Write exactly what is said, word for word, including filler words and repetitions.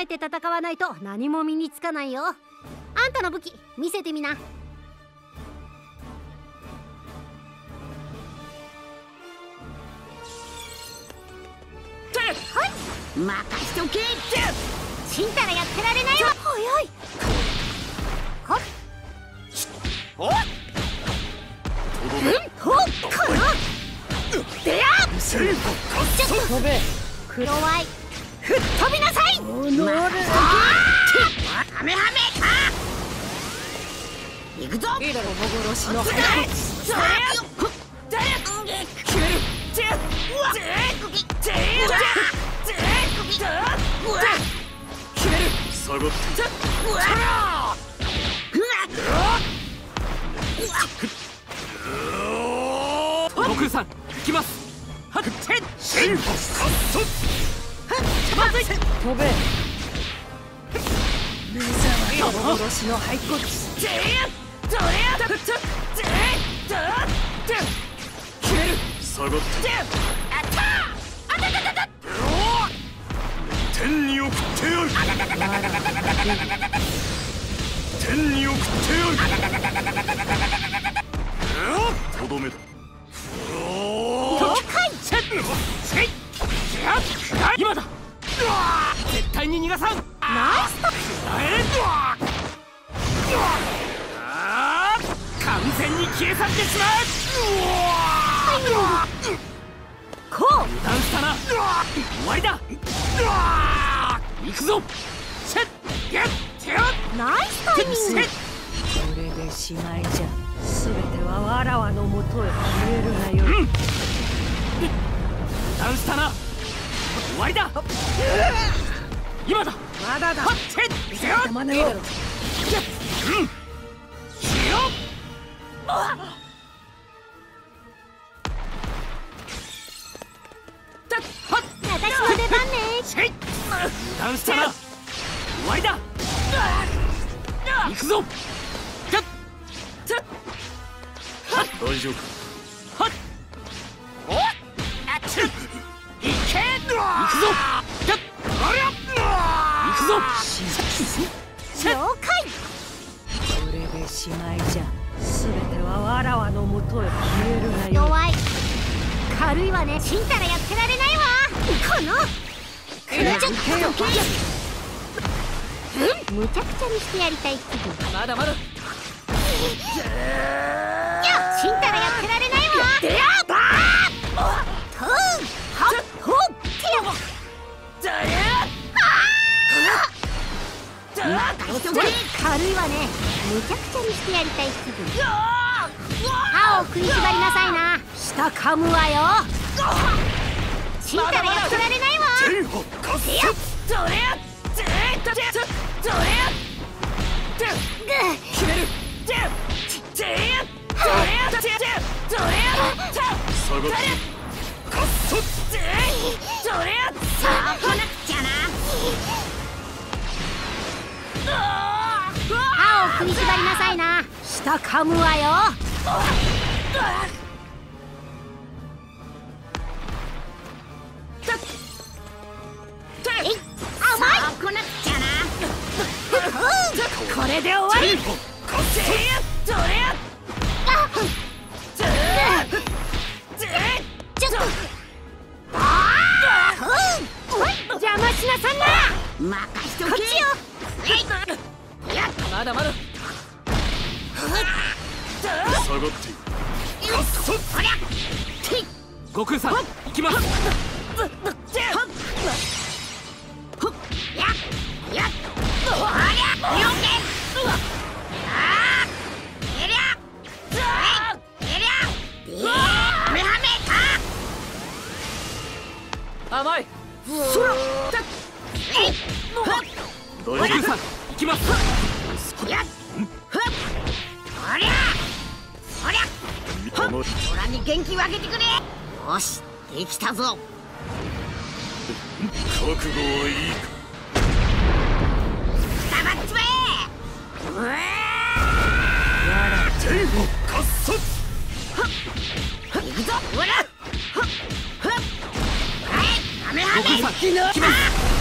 えて戦わないと何も身につかないよ。あんたの武器見せてみな。はい、 任しとけ。 ちんたらやってられないわ。早い。はっおっうんほっかなでやっセーフちょっと飛べ。 黒ワイ吹っ飛びなさい。 おのれ。 ハメハメ行くぞ。 いいだろ幻のそれそれ誰キュルチェうわチェチェチェうわキュル下がってうわ悟空さん行きます。はっチェンシェイファスまずい。 飛べ。目覚ま幻の骸骨。 チェそれやチェチェチェキュル下がってあったあたたたた天に送ってやる。天に送ってやる。とどめだ。 了解。 今だ。絶対に逃がさん。 ナイス完全に消え去ってしまう。 こう油断したな。終わりだ。行くぞ。シェッゲッテアナイスタイミング。 これでしまいじゃ。すべてはわらわのもとへ消えるがよい。 油断したな。終わりだ。今だ。 まだだ。 はっチェッテア玉ねぎだろ。 私の出番ね。 シェイ油断したな。終わりだ。行くぞ。 大丈夫。 はっおっあっち行け。行くぞ。行くぞ。 了解。 これでしまいじゃ。すべてはわらわのもとへ消えるがよい。 弱い。軽いわね。ちんたらやってられないわ。このちょっとうんむちゃくちゃにしてやりたい気分。 まだまだ。 いやちんたらやってられないわ。でやばーとーはっほってやだれ軽いわね。むちゃくちゃにしてやりたい気分。歯を食いしばりなさいな。舌噛むわよ。ちんたらやってられないわ。 セーフカスそれやそれやそれや決めるそれやそれやそれや下がってカッソそれやさあ来なくちゃな。 歯を食いしばりなさいな。舌噛むわよ。甘い。 来なくちゃな。 これで終わり。 カッソそれやちょっと邪魔しなさんな。 任しとけ。 こっちよ。 まだまだ。 下がってカッソそりゃ悟空さん行きます。 ややおりゃよけあーえりゃえりゃはめはめか甘い。 そら悟空さん行きます。 やっふっおりゃおりゃオラに元気をあげてくれ。よしできたぞ。覚悟はいいか。くたばっちまえ。うわーテイフカッソ行くぞほらはっはっはいはめはめ悟空さん行きます。